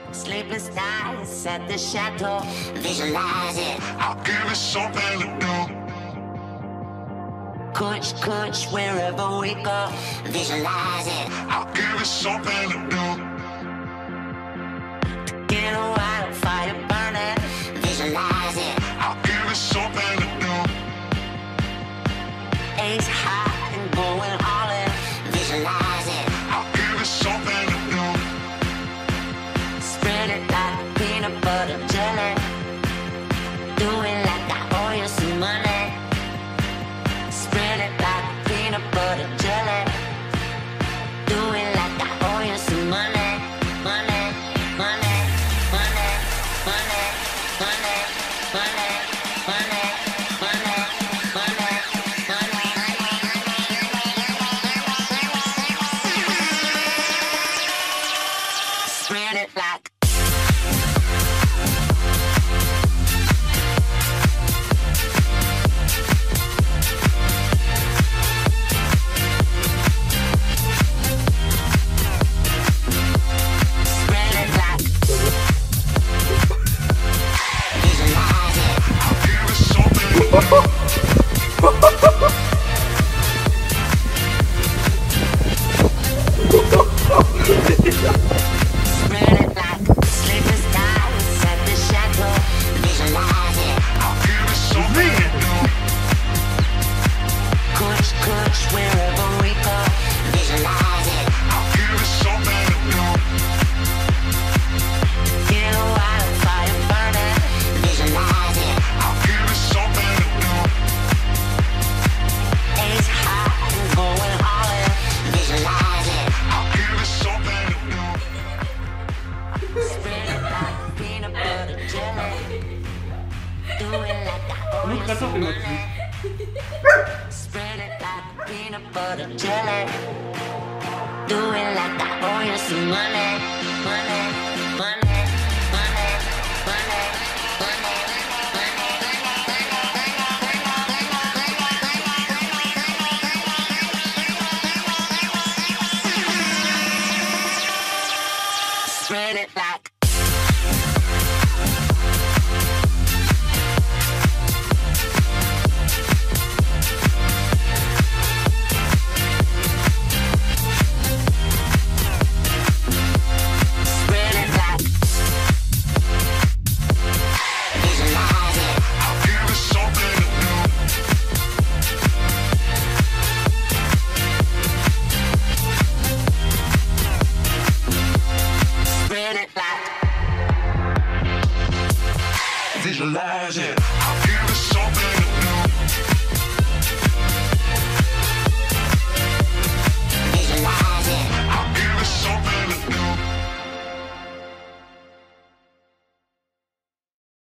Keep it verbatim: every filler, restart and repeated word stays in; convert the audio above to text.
Sleepless nights at the chateau. Visualize it. I'll give it something to do. Kush, kush, wherever we go. Visualize it. I'll give it something to do. Get a wildfire burning. Visualize it. I'll give it something to do. Ace high and going all in. Visualize it. I'll give it something to do. Spread it like peanut butter jelly. Do it like I owe you some money. Spread it like peanut butter jelly. Do it like I owe you some money. Money, money, money, money, money, money, money, money, money, money. Spread it like Nunca to wymoci. spread it like peanut butter jelly. Do it like I owe you some money, money, money, money, money, money, spread it like. Visualize it. I'll give